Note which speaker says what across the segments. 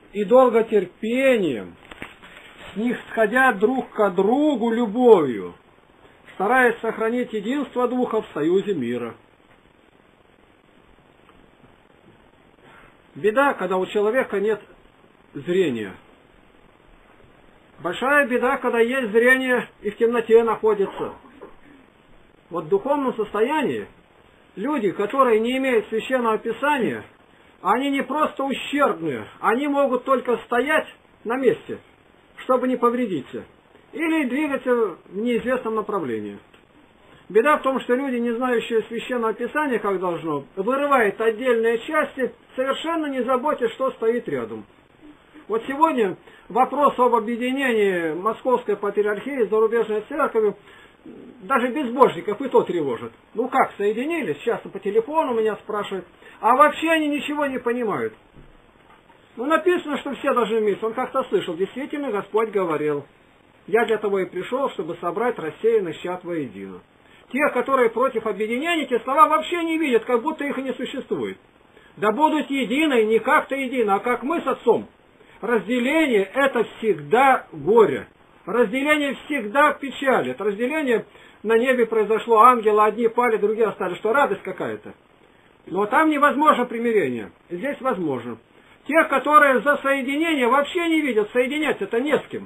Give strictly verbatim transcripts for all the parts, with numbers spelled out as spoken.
Speaker 1: и долготерпением, снисходя друг к другу любовью, стараясь сохранить единство духа в союзе мира. Беда, когда у человека нет зрения. Большая беда, когда есть зрение и в темноте находится. Вот в духовном состоянии люди, которые не имеют священного писания, они не просто ущербные, они могут только стоять на месте, чтобы не повредиться, или двигаться в неизвестном направлении. Беда в том, что люди, не знающие священного писания, как должно, вырывают отдельные части, совершенно не заботясь, что стоит рядом. Вот сегодня вопрос об объединении Московской Патриархии с зарубежной церковью даже безбожников и то тревожит. Ну как, соединились? Часто по телефону меня спрашивают. А вообще они ничего не понимают. Ну написано, что все должны вместе. Он как-то слышал. Действительно, Господь говорил. Я для того и пришел, чтобы собрать рассеянных чад воедино. Те, которые против объединения, эти слова вообще не видят, как будто их и не существует. Да будут едины, не как-то едины, а как мы с Отцом. Разделение – это всегда горе. Разделение всегда печалит. Разделение на небе произошло, ангелы одни пали, другие остались. Что радость какая-то. Но там невозможно примирение. Здесь возможно. Те, которые за соединение, вообще не видят, соединять это не с кем.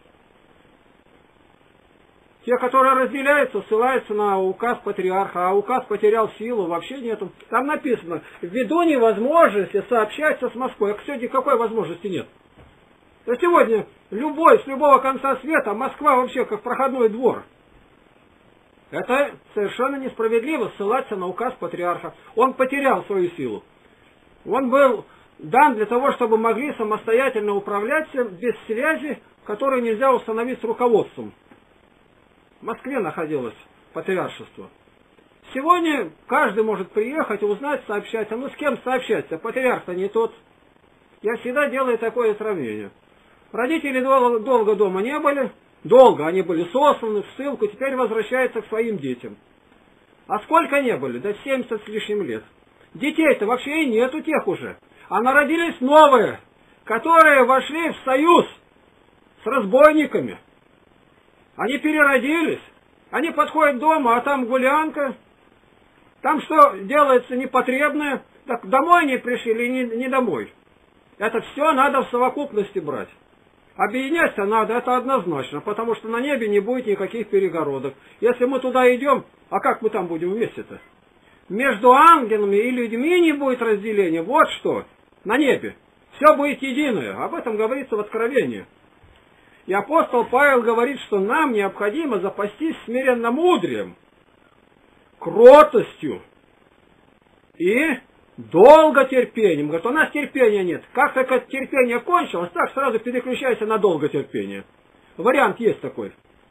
Speaker 1: Те, которые разделяются, ссылаются на указ патриарха, а указ потерял силу, вообще нету. Там написано, ввиду невозможности сообщаться с Москвой. А сегодня какой возможности нет? То сегодня любой, с любого конца света, Москва вообще как проходной двор. Это совершенно несправедливо ссылаться на указ патриарха. Он потерял свою силу. Он был дан для того, чтобы могли самостоятельно управляться без связи, которую нельзя установить с руководством. В Москве находилось патриаршество. Сегодня каждый может приехать, узнать, сообщаться. Ну с кем сообщаться? Патриарх-то не тот. Я всегда делаю такое сравнение. Родители долго, долго дома не были. Долго они были сосланы в ссылку, теперь возвращаются к своим детям. А сколько не были? До семьдесят с лишним лет. Детей-то вообще и нет у тех уже. А народились новые, которые вошли в союз с разбойниками. Они переродились. Они подходят дома, а там гулянка. Там что делается непотребное. Так домой они пришли или не, не домой? Это все надо в совокупности брать. Объединяться надо, это однозначно, потому что на небе не будет никаких перегородок. Если мы туда идем, а как мы там будем вместе-то? Между ангелами и людьми не будет разделения. Вот что, на небе. Все будет единое. Об этом говорится в Откровении. И апостол Павел говорит, что нам необходимо запастись смиренномудрием, кротостью и долготерпением. Говорит, у нас терпения нет. Как только терпение кончилось, так сразу переключайся на долготерпение. Вариант есть такой.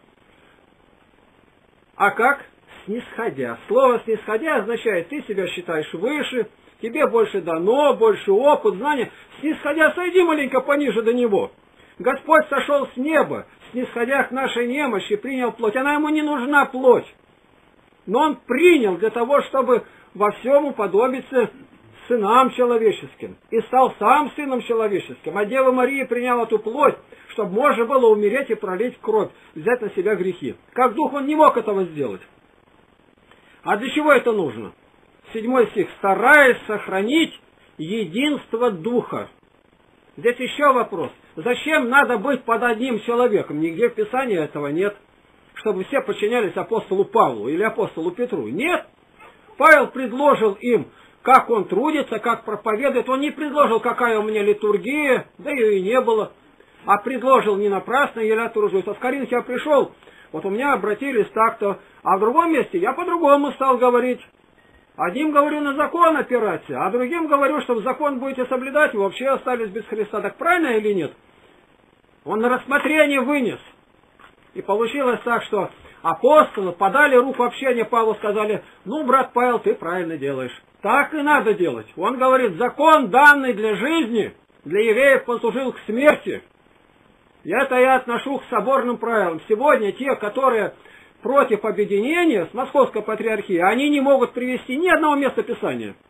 Speaker 1: А как? Снисходя. Слово снисходя означает, ты себя считаешь выше, тебе больше дано, больше опыт, знания. Снисходя, сойди маленько пониже до него. Господь сошел с неба, снисходя к нашей немощи, принял плоть. Она ему не нужна плоть. Но он принял для того, чтобы во всем уподобиться сынам человеческим. И стал сам сыном человеческим. А Дева Мария приняла эту плоть, чтобы можно было умереть и пролить кровь, взять на себя грехи. Как дух он не мог этого сделать. А для чего это нужно? Седьмой стих. Стараясь сохранить единство духа. Здесь еще вопрос. Зачем надо быть под одним человеком? Нигде в Писании этого нет. Чтобы все подчинялись апостолу Павлу или апостолу Петру. Нет. Павел предложил им, как он трудится, как проповедует. Он не предложил, какая у меня литургия, да ее и не было. А предложил не напрасно, я тружусь. А в Коринф я пришел, вот у меня обратились так-то. А в другом месте я по-другому стал говорить. Одним говорю на закон опираться, а другим говорю, что закон будете соблюдать, вы вообще остались без Христа. Так правильно или нет? Он на рассмотрение вынес. И получилось так, что апостолы подали руку общения Павлу, сказали, ну, брат Павел, ты правильно делаешь. Так и надо делать. Он говорит, закон, данный для жизни, для евреев послужил к смерти. И это я отношу к соборным правилам. Сегодня те, которые против объединения с Московской Патриархией, они не могут привести ни одного места Писания.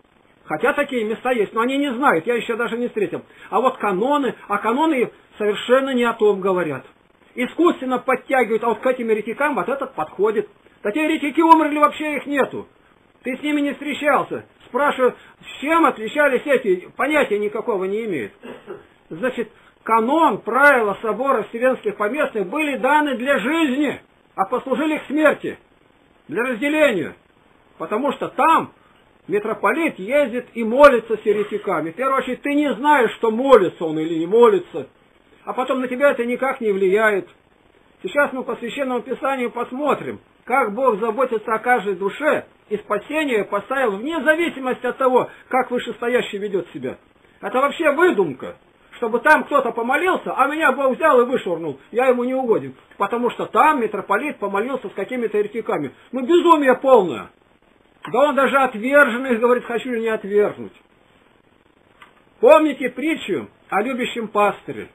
Speaker 1: Хотя такие места есть, но они не знают, я еще даже не встретил. А вот каноны, а каноны совершенно не о том говорят. Искусственно подтягивают, а вот к этим еретикам вот этот подходит. Такие еретики умерли, вообще их нету. Ты с ними не встречался. Спрашиваю, с чем отличались эти, понятия никакого не имеют. Значит, канон, правила собора Вселенских Поместных были даны для жизни, а послужили к смерти, для разделения. Потому что там митрополит ездит и молится с еретиками. В первую очередь, ты не знаешь, что молится он или не молится, а потом на тебя это никак не влияет. Сейчас мы по Священному Писанию посмотрим, как Бог заботится о каждой душе, и спасение поставил вне зависимости от того, как вышестоящий ведет себя. Это вообще выдумка, чтобы там кто-то помолился, а меня Бог взял и вышвырнул, я ему не угоден. Потому что там митрополит помолился с какими-то еретиками. Ну, безумие полное. Да он даже отверженных говорит, хочу ли не отвергнуть. Помните притчу о любящем пастыре?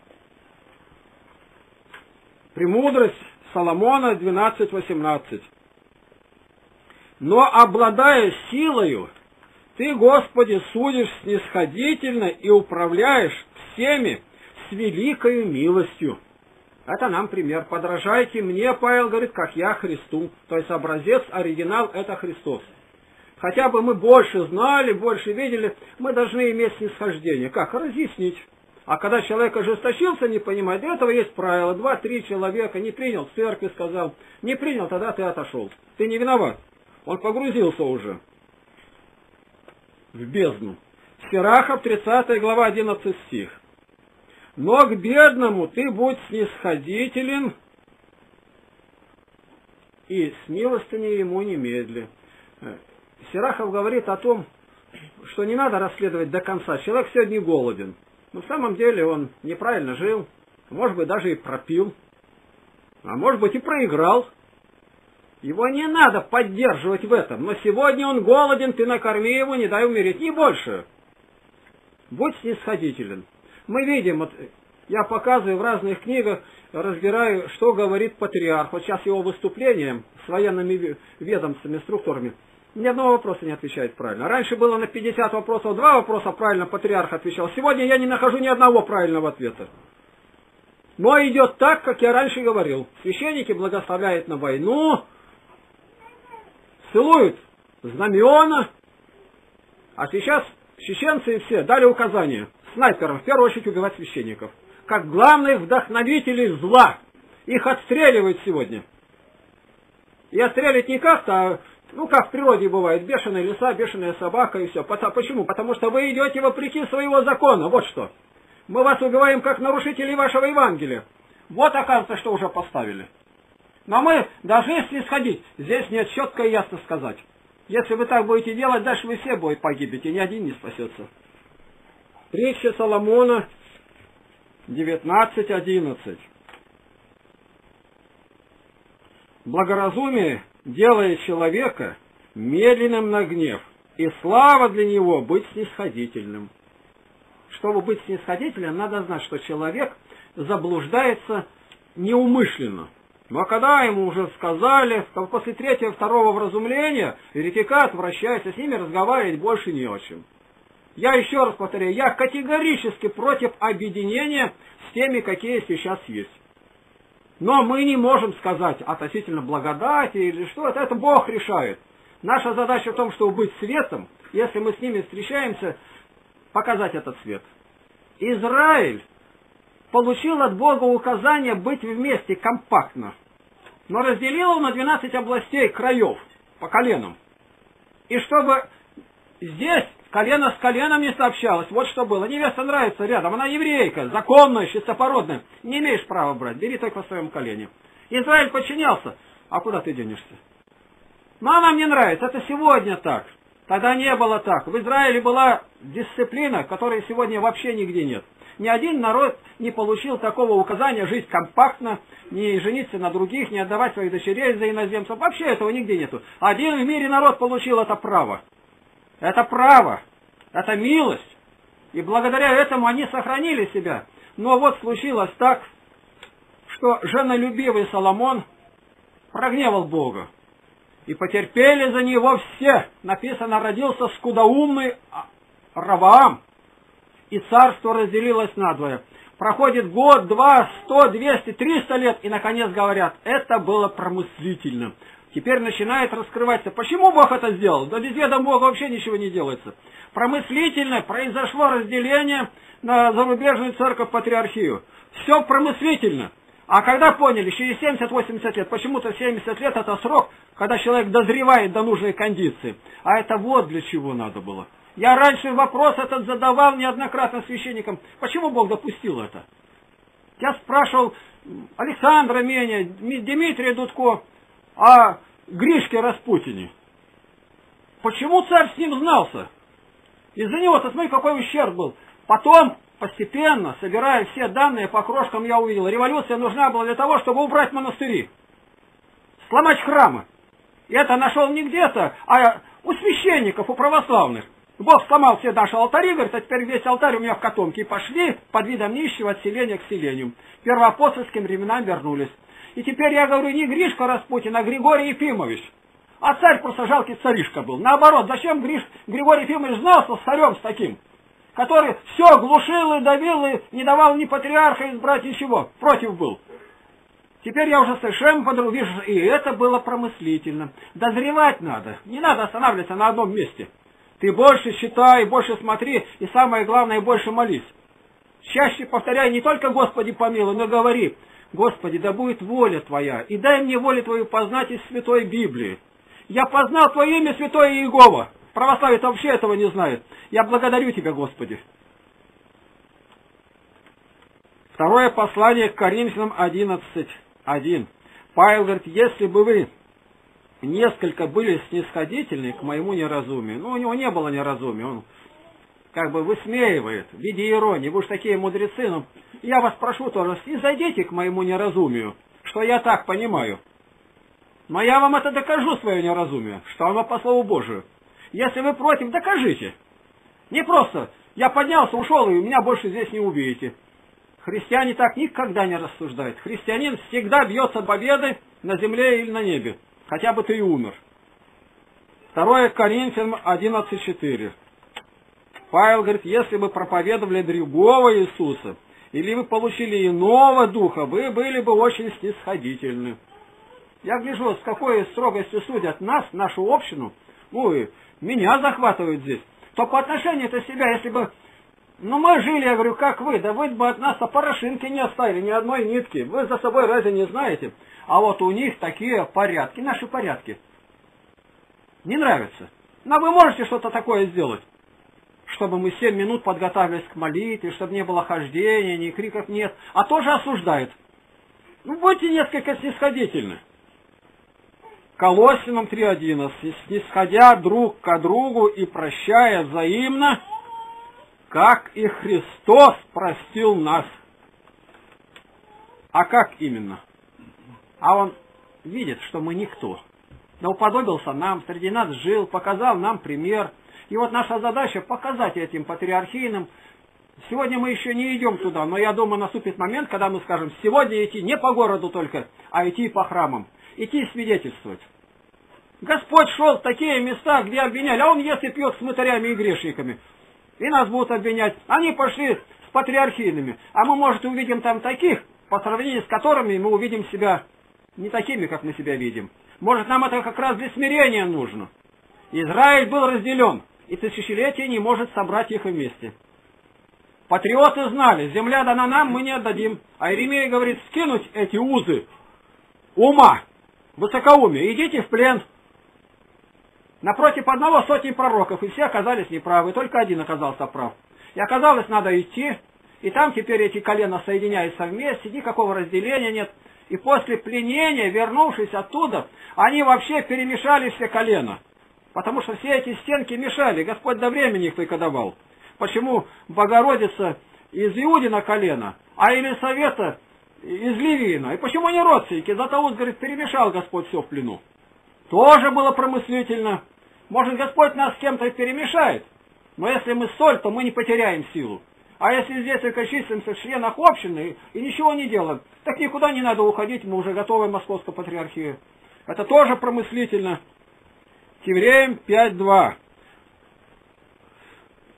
Speaker 1: Премудрость Соломона двенадцать восемнадцать. Но обладая силою, ты, Господи, судишь снисходительно и управляешь всеми с великою милостью. Это нам пример. Подражайте мне, Павел говорит, как я Христу. То есть образец, оригинал — это Христос. Хотя бы мы больше знали, больше видели, мы должны иметь снисхождение. Как? Разъяснить. А когда человек ожесточился, не понимает, для этого есть правило. Два-три человека не принял, в церкви сказал. Не принял, тогда ты отошел. Ты не виноват. Он погрузился уже в бездну. Сирахов, тридцатая глава, одиннадцатый стих. Но к бедному ты будь снисходителен, и с милостыней ему немедли. Сирахов говорит о том, что не надо расследовать до конца. Человек сегодня голоден. Но в самом деле он неправильно жил, может быть, даже и пропил, а может быть и проиграл. Его не надо поддерживать в этом. Но сегодня он голоден, ты накорми его, не дай умереть, не больше. Будь снисходителен. Мы видим, вот я показываю в разных книгах, разбираю, что говорит патриарх. Вот сейчас его выступление с военными ведомствами, структурами, ни одного вопроса не отвечает правильно. Раньше было на пятьдесят вопросов, два вопроса правильно патриарх отвечал. Сегодня я не нахожу ни одного правильного ответа. Но идет так, как я раньше говорил. Священники благословляют на войну, целуют знамена, а сейчас чеченцы все дали указание снайперам в первую очередь убивать священников, как главных вдохновителей зла. Их отстреливают сегодня. И отстреливать не как-то, а, ну как в природе бывает, бешеная лиса, бешеная собака и все. Почему? Потому что вы идете вопреки своего закона. Вот что. Мы вас убиваем как нарушителей вашего Евангелия. Вот оказывается, что уже поставили. Но мы должны снисходить. Здесь нет четко и ясно сказать. Если вы так будете делать, дальше вы все будете погибнете, ни один не спасется. Притча Соломона девятнадцать одиннадцать. Благоразумие делает человека медленным на гнев, и слава для него быть снисходительным. Чтобы быть снисходительным, надо знать, что человек заблуждается неумышленно. Но когда ему уже сказали, после третьего, второго вразумления, еретика отвращается, с ними разговаривать больше не о чем. Я еще раз повторяю, я категорически против объединения с теми, какие сейчас есть. Но мы не можем сказать относительно благодати или что-то, это Бог решает. Наша задача в том, чтобы быть светом, если мы с ними встречаемся, показать этот свет. Израиль получил от Бога указание быть вместе компактно, но разделил его на двенадцать областей краев по коленам. И чтобы здесь колено с коленом не сообщалось, вот что было. Невеста нравится рядом, она еврейка, законная, чистопородная. Не имеешь права брать, бери только в своем колене. Израиль подчинялся, а куда ты денешься? Но она мне нравится, это сегодня так. Тогда не было так. В Израиле была дисциплина, которой сегодня вообще нигде нет. Ни один народ не получил такого указания жить компактно, не жениться на других, не отдавать своих дочерей за иноземцев. Вообще этого нигде нету. Один в мире народ получил это право. Это право. Это милость. И благодаря этому они сохранили себя. Но вот случилось так, что женолюбивый Соломон прогневал Бога. И потерпели за него все. Написано, родился скудоумный Раваам, и царство разделилось надвое. Проходит год, два, сто, двести, триста лет, и наконец говорят, это было промыслительно. Теперь начинает раскрываться, почему Бог это сделал? Да без ведома Бога вообще ничего не делается. Промыслительно произошло разделение на зарубежную церковь-патриархию. Все промыслительно. А когда поняли, через семьдесят-восемьдесят лет, почему-то семьдесят лет это срок, когда человек дозревает до нужной кондиции. А это вот для чего надо было. Я раньше вопрос этот задавал неоднократно священникам, почему Бог допустил это? Я спрашивал Александра Меня, Дмитрия Дудко о Гришке Распутине. Почему царь с ним знался? Из-за него-то, смотри, какой ущерб был. Потом, постепенно, собирая все данные по крошкам, я увидел, революция нужна была для того, чтобы убрать монастыри, сломать храмы. И это нашел не где-то, а у священников, у православных. Бог сломал все наши алтари, говорит, а теперь весь алтарь у меня в котомке. И пошли под видом нищего от селения к селению. Первоапостольским временам вернулись. И теперь я говорю не Гришка Распутин, а Григорий Ефимович. А царь просто жалкий царишка был. Наоборот, зачем Гриш, Григорий Ефимович знался с царем с таким, который все глушил и давил, и не давал ни патриарха избрать, ничего, против был. Теперь я уже совершенно по-другому вижу, и это было промыслительно. Дозревать надо, не надо останавливаться на одном месте. Ты больше читай, больше смотри, и самое главное, больше молись. Чаще повторяй не только «Господи помилуй», но говори: «Господи, да будет воля Твоя, и дай мне волю Твою познать из Святой Библии. Я познал Твое имя, Святое Иегова». Православие вообще этого не знает. Я благодарю Тебя, Господи. Второе послание к Коринфянам одиннадцать один. Павел говорит, если бы вы несколько были снисходительны к моему неразумию, ну, у него не было неразумия, он как бы высмеивает в виде иронии, вы уж такие мудрецы, но я вас прошу тоже, снизойдите к моему неразумию, что я так понимаю. Но я вам это докажу, свое неразумие, что оно по Слову Божию. Если вы против, докажите. Не просто, я поднялся, ушел, и меня больше здесь не увидите. Христиане так никогда не рассуждают. Христианин всегда бьется победой на земле или на небе. Хотя бы ты и умер. Второе Коринфянам одиннадцать четыре. Павел говорит, если бы проповедовали другого Иисуса, или вы получили иного духа, вы были бы очень снисходительны. Я гляжу, с какой строгостью судят нас, нашу общину, ну и меня захватывают здесь, то по отношению-то себя, если бы, ну мы жили, я говорю, как вы, да вы бы от нас-то порошинки не оставили, ни одной нитки, вы за собой разве не знаете? А вот у них такие порядки, наши порядки. Не нравятся. Но вы можете что-то такое сделать, чтобы мы семь минут подготавливались к молитве, чтобы не было хождения, ни криков нет, а тоже осуждают. Ну будьте несколько снисходительны. Колоссянам три одиннадцать. Снисходя друг к другу и прощая взаимно, как и Христос простил нас. А как именно? А Он видит, что мы никто. Да уподобился нам, среди нас жил, показал нам пример. И вот наша задача показать этим патриархийным. Сегодня мы еще не идем туда, но я думаю, наступит момент, когда мы скажем, сегодня идти не по городу только, а идти по храмам. Идти свидетельствовать. Господь шел в такие места, где обвиняли, а Он ест и пьет с мытарями и грешниками. И нас будут обвинять. Они пошли с патриархийными. А мы, может, увидим там таких, по сравнению с которыми мы увидим себя не такими, как мы себя видим. Может, нам это как раз для смирения нужно. Израиль был разделен, и тысячелетие не может собрать их вместе. Патриоты знали, земля дана нам, мы не отдадим. А Иеремия говорит, скинуть эти узы ума, высокоумия, идите в плен. Напротив одного сотни пророков, и все оказались неправы, только один оказался прав. И оказалось, надо идти, и там теперь эти колена соединяются вместе, никакого разделения нет. И после пленения, вернувшись оттуда, они вообще перемешали все колена. Потому что все эти стенки мешали, Господь до времени их только давал. Почему Богородица из Иудина колена, а Елисавета из Левиина? И почему они родственники? Златоуст, говорит, перемешал Господь все в плену. Тоже было промыслительно. Может, Господь нас с кем-то перемешает, но если мы соль, то мы не потеряем силу. А если здесь только числимся в членах общины и ничего не делаем, так никуда не надо уходить, мы уже готовы в Московской патриархии. Это тоже промыслительно. Евреям пять два.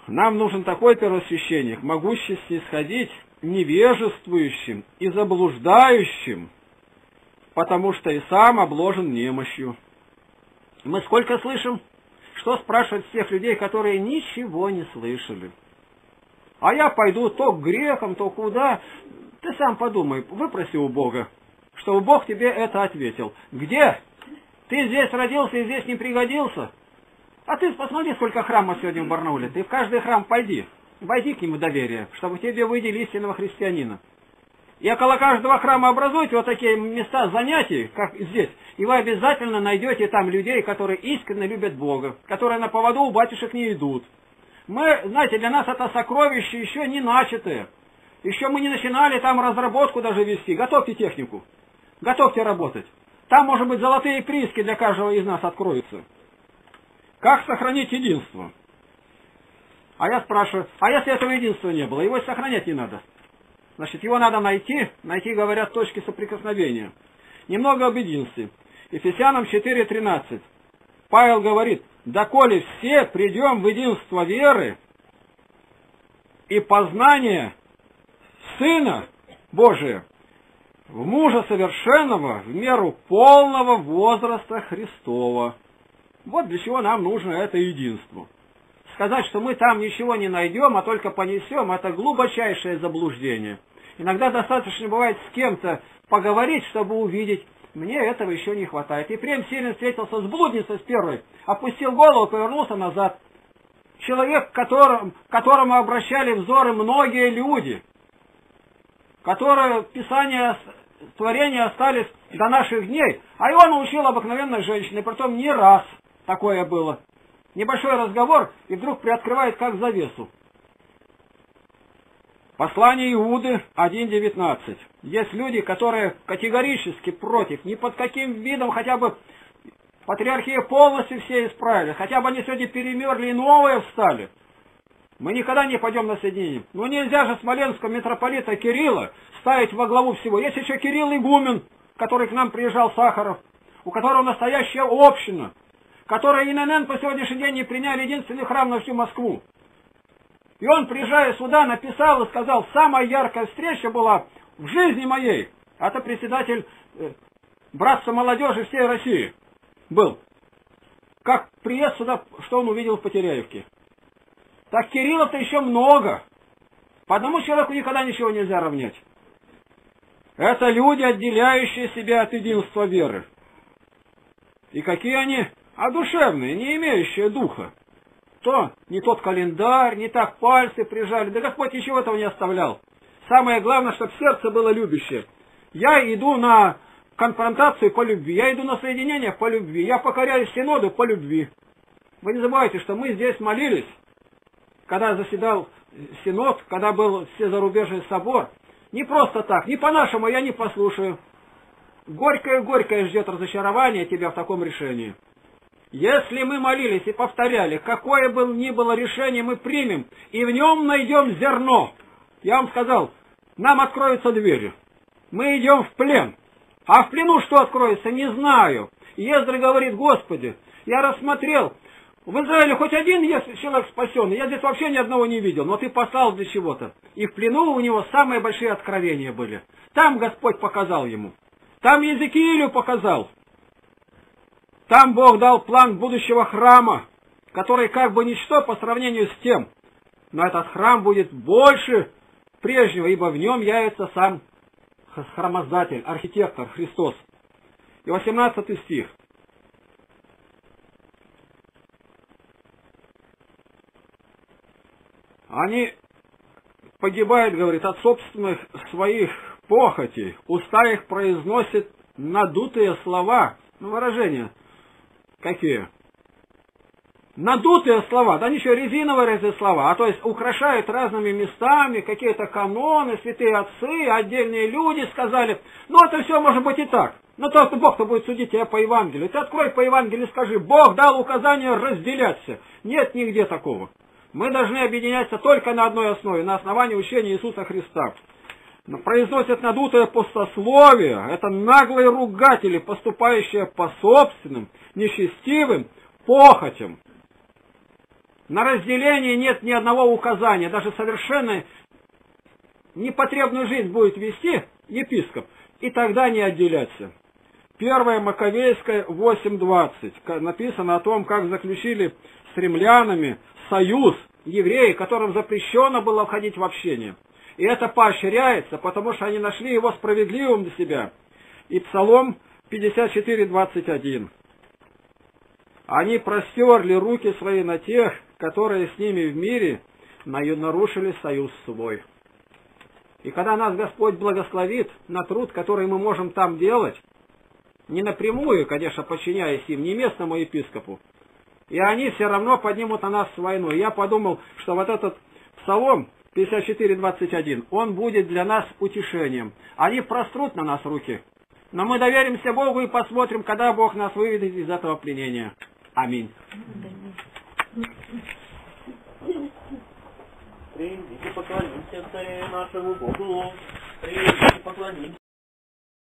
Speaker 1: Нам нужен такой первосвященник, могущий снисходить невежествующим и заблуждающим, потому что и сам обложен немощью. Мы сколько слышим? Что спрашивать всех людей, которые ничего не слышали? А я пойду то к грекам, то куда. Ты сам подумай, выпроси у Бога, чтобы Бог тебе это ответил. Где? Ты здесь родился и здесь не пригодился? А ты посмотри, сколько храмов сегодня в Барнауле. Ты в каждый храм пойди. Войди к нему доверие, чтобы тебе выделили истинного христианина. И около каждого храма образуйте вот такие места занятий, как здесь. И вы обязательно найдете там людей, которые искренне любят Бога, которые на поводу у батюшек не идут. Мы, знаете, для нас это сокровище еще не начатое. Еще мы не начинали там разработку даже вести. Готовьте технику. Готовьте работать. Там, может быть, золотые прииски для каждого из нас откроются. Как сохранить единство? А я спрашиваю, а если этого единства не было, его сохранять не надо. Значит, его надо найти, найти, говорят, точки соприкосновения. Немного об единстве. Ефесянам четыре тринадцать. Павел говорит, доколе все придем в единство веры и познание Сына Божия, в мужа совершенного, в меру полного возраста Христова. Вот для чего нам нужно это единство. Сказать, что мы там ничего не найдем, а только понесем, это глубочайшее заблуждение. Иногда достаточно бывает с кем-то поговорить, чтобы увидеть, мне этого еще не хватает. Ефрем Сирин встретился с блудницей с первой, опустил голову, повернулся назад. Человек, к которому, к которому обращали взоры многие люди, которые Писания, творения остались до наших дней, а его научил обыкновенной женщине, притом не раз такое было. Небольшой разговор, и вдруг приоткрывает как завесу. Послание Иуды один девятнадцать. Есть люди, которые категорически против, ни под каким видом, хотя бы патриархия полностью все исправили, хотя бы они сегодня перемерли и новые встали. Мы никогда не пойдем на соединение. Но нельзя же смоленского митрополита Кирилла ставить во главу всего. Есть еще Кирилл Игумен, который к нам приезжал, Сахаров, у которого настоящая община, которые ИНН по сегодняшний день не приняли единственный храм на всю Москву. И он, приезжая сюда, написал и сказал, самая яркая встреча была в жизни моей. Это председатель э, братства молодежи всей России был. Как приезд сюда, что он увидел в Потеряевке. Так Кириллов-то еще много. По одному человеку никогда ничего нельзя равнять. Это люди, отделяющие себя от единства веры. И какие они? А душевные, не имеющие духа. То не тот календарь, не так пальцы прижали. Да Господь ничего этого не оставлял. Самое главное, чтобы сердце было любящее. Я иду на конфронтацию по любви, я иду на соединение по любви, я покоряю синоду по любви. Вы не забывайте, что мы здесь молились, когда заседал синод, когда был всезарубежный собор. Не просто так, не по-нашему я не послушаю. Горькое-горькое ждет разочарование тебя в таком решении. Если мы молились и повторяли, какое бы ни было решение мы примем, и в нем найдем зерно, я вам сказал, нам откроются двери. Мы идем в плен. А в плену что откроется, не знаю. Ездра говорит, Господи, я рассмотрел, в Израиле хоть один есть человек спасенный, я здесь вообще ни одного не видел, но ты послал для чего-то. И в плену у него самые большие откровения были. Там Господь показал ему. Там Езекиилю показал. Там Бог дал план будущего храма, который как бы ничто по сравнению с тем. Но этот храм будет больше прежнего, ибо в нем явится сам храмоздатель, архитектор Христос. И восемнадцатый стих. Они погибают, говорит, от собственных своих похотей. Уста их произносят надутые слова. Ну, выражения какие? Надутые слова, да ничего, резиновые эти слова, а то есть украшают разными местами, какие-то каноны, святые отцы, отдельные люди сказали, ну это все может быть и так, но только Бог-то будет судить тебя по Евангелию. Ты открой по Евангелию и скажи, Бог дал указание разделяться. Нет нигде такого. Мы должны объединяться только на одной основе, на основании учения Иисуса Христа. Произносят надутое пустословие, это наглые ругатели, поступающие по собственным, нечестивым похотям. На разделение нет ни одного указания, даже совершенно непотребную жизнь будет вести епископ, и тогда не отделяться. Первая Маковейская восемь двадцать. Написано о том, как заключили с римлянами союз евреи, которым запрещено было входить в общение. И это поощряется, потому что они нашли его справедливым для себя. И Псалом пятьдесят четыре двадцать один. Они простерли руки свои на тех, которые с ними в мире нарушили союз свой. И когда нас Господь благословит на труд, который мы можем там делать, не напрямую, конечно, подчиняясь им, не местному епископу, и они все равно поднимут на нас войну. И я подумал, что вот этот Псалом пятьдесят четыре двадцать один, он будет для нас утешением. Они прострут на нас руки, но мы доверимся Богу и посмотрим, когда Бог нас выведет из этого пленения. Аминь.
Speaker 2: Придите, поклонимся царю нашему Богу, придите, поклонимся.